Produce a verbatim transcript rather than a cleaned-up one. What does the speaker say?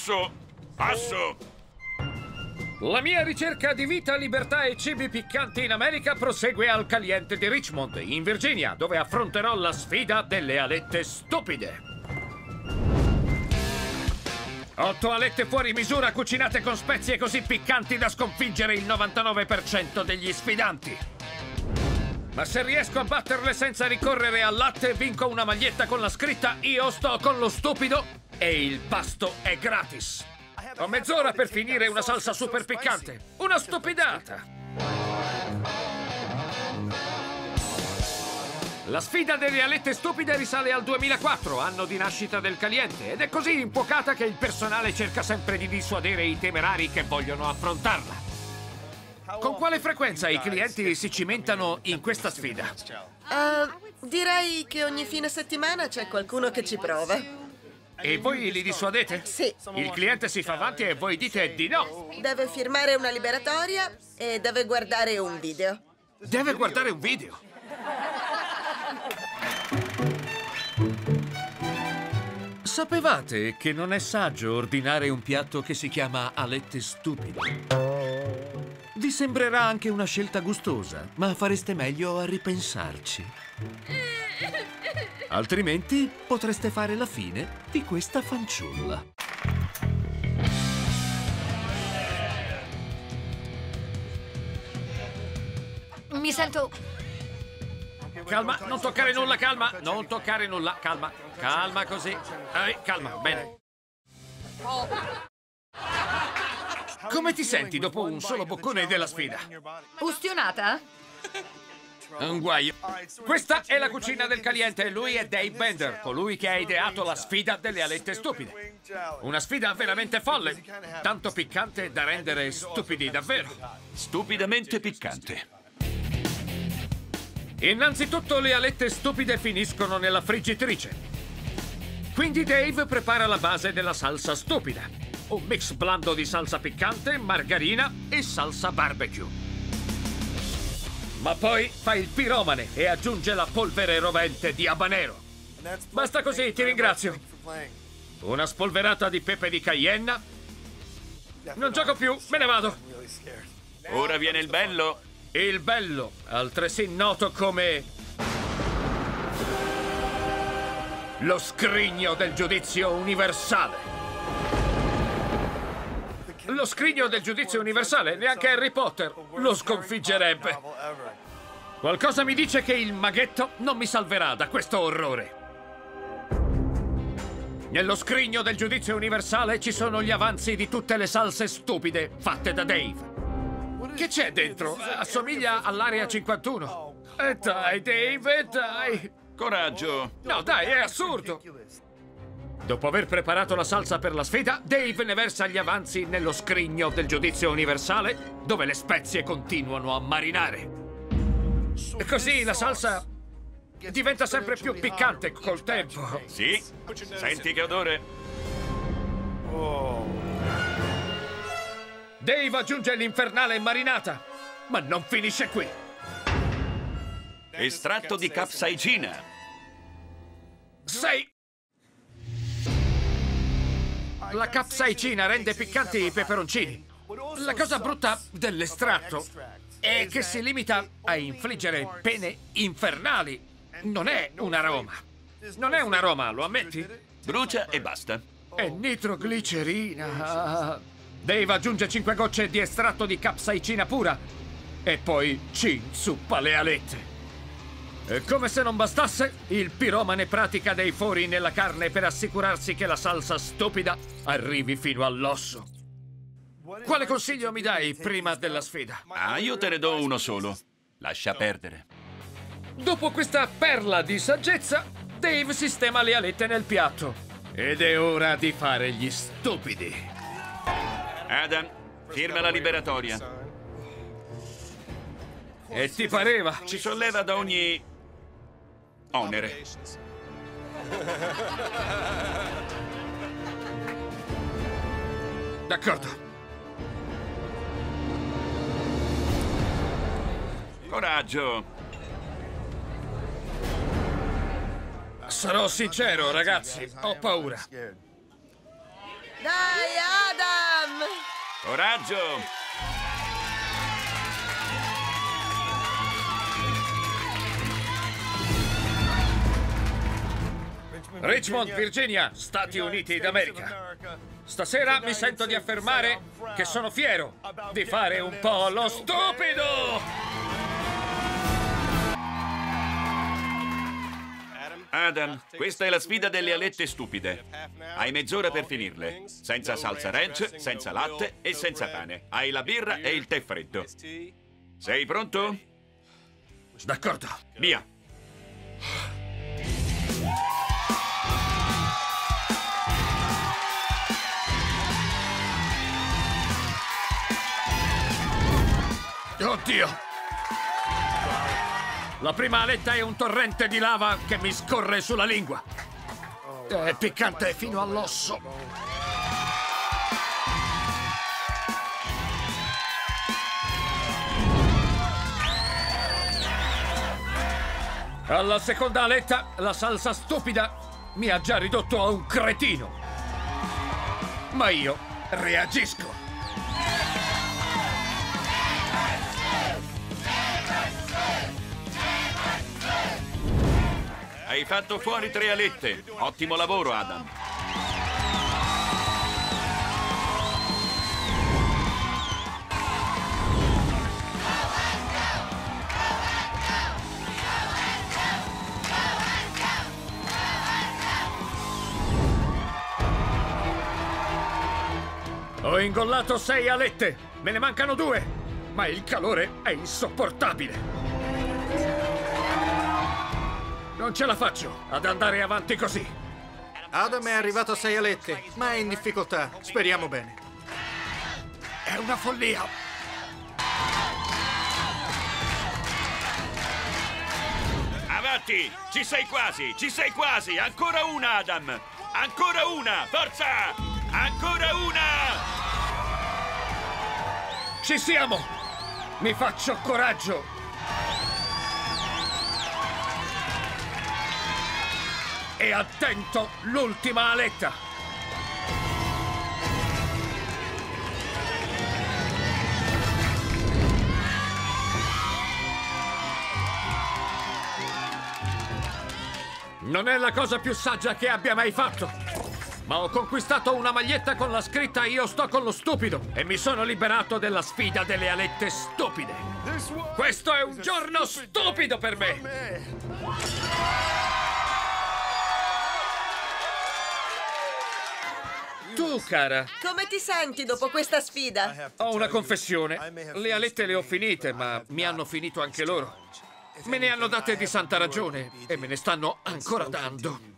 Passo! Passo! La mia ricerca di vita, libertà e cibi piccanti in America prosegue al Caliente di Richmond, in Virginia, dove affronterò la sfida delle alette stupide. Otto alette fuori misura cucinate con spezie così piccanti da sconfiggere il novantanove per cento degli sfidanti. Ma se riesco a batterle senza ricorrere al latte, vinco una maglietta con la scritta "Io sto con lo stupido" e il pasto è gratis. Ho mezz'ora per finire una salsa super piccante. Una stupidata! La sfida delle alette stupide risale al duemilaquattro, anno di nascita del Caliente, ed è così infuocata che il personale cerca sempre di dissuadere i temerari che vogliono affrontarla. Con quale frequenza i clienti si cimentano in questa sfida? Uh, direi che ogni fine settimana c'è qualcuno che ci prova. E voi li dissuadete? Sì. Il cliente si fa avanti e voi dite di no. Deve firmare una liberatoria e deve guardare un video. Deve guardare un video? Sapevate che non è saggio ordinare un piatto che si chiama alette stupide? Vi sembrerà anche una scelta gustosa, ma fareste meglio a ripensarci. Altrimenti potreste fare la fine di questa fanciulla. Mi sento... Calma, non toccare nulla, calma. Non toccare nulla, calma. Calma così. Eh, calma, bene. Come ti senti dopo un solo boccone della sfida? Ustionata? Un guaio. Questa è la cucina del Caliente e lui è Dave Bender, colui che ha ideato la sfida delle alette stupide. Una sfida veramente folle, tanto piccante da rendere stupidi davvero. Stupidamente piccante. Innanzitutto le alette stupide finiscono nella friggitrice. Quindi Dave prepara la base della salsa stupida. Un mix blando di salsa piccante, margarina e salsa barbecue. Ma poi fa il piromane e aggiunge la polvere rovente di habanero. Basta così, ti ringrazio. Una spolverata di pepe di Cayenne. Non gioco più, me ne vado. Ora viene il bello. Il bello, altresì noto come... lo scrigno del giudizio universale. Lo scrigno del giudizio universale, neanche Harry Potter lo sconfiggerebbe. Qualcosa mi dice che il maghetto non mi salverà da questo orrore. Nello scrigno del giudizio universale ci sono gli avanzi di tutte le salse stupide fatte da Dave. Che c'è dentro? Assomiglia all'Area cinquantuno. E dai, Dave, e dai. Coraggio. No, dai, è assurdo. Dopo aver preparato la salsa per la sfida, Dave ne versa gli avanzi nello scrigno del giudizio universale, dove le spezie continuano a marinare. E così la salsa diventa sempre più piccante col tempo. Sì? Senti che odore? Dave aggiunge l'infernale marinata, ma non finisce qui. Estratto di capsaicina. Sei... La capsaicina rende piccanti i peperoncini. La cosa brutta dell'estratto è che si limita a infliggere pene infernali. Non è un aroma. Non è un aroma, lo ammetti? Brucia e basta. È nitroglicerina. Dave aggiunge cinque gocce di estratto di capsaicina pura e poi ci inzuppa le alette. E come se non bastasse, il piromane pratica dei fori nella carne per assicurarsi che la salsa stupida arrivi fino all'osso. Quale consiglio mi dai prima della sfida? Ah, io te ne do uno solo. Lascia perdere. Dopo questa perla di saggezza, Dave sistema le alette nel piatto. Ed è ora di fare gli stupidi. Adam, firma la liberatoria. E ti pareva? Ci solleva da ogni onere. D'accordo. Coraggio. Sarò sincero, ragazzi, ho paura. Dai, Adam! Coraggio! Richmond, Virginia, Stati Uniti d'America. Stasera mi sento di affermare che sono fiero di fare un po' lo stupido! Adam, questa è la sfida delle alette stupide. Hai mezz'ora per finirle. Senza salsa ranch, senza latte e senza pane. Hai la birra e il tè freddo. Sei pronto? D'accordo. Via! Oddio! La prima aletta è un torrente di lava che mi scorre sulla lingua. È piccante fino all'osso. Alla seconda aletta, la salsa stupida mi ha già ridotto a un cretino. Ma io reagisco. Hai fatto fuori tre alette. Ottimo lavoro, Adam. Ho ingollato sei alette. Me ne mancano due. Ma il calore è insopportabile. Non ce la faccio ad andare avanti così. Adam è arrivato a sei alette, ma è in difficoltà. Speriamo bene. È una follia. Avanti! Ci sei quasi! Ci sei quasi! Ancora una, Adam! Ancora una! Forza! Ancora una! Ci siamo! Mi faccio coraggio! E attento, l'ultima aletta! Non è la cosa più saggia che abbia mai fatto, ma ho conquistato una maglietta con la scritta "Io sto con lo stupido" e mi sono liberato della sfida delle alette stupide. Questo è un giorno stupido per me! Tu, cara, Come ti senti dopo questa sfida? ho una confessione. Le alette le ho finite, ma mi hanno finito anche loro. Me ne hanno date di santa ragione e me ne stanno ancora dando.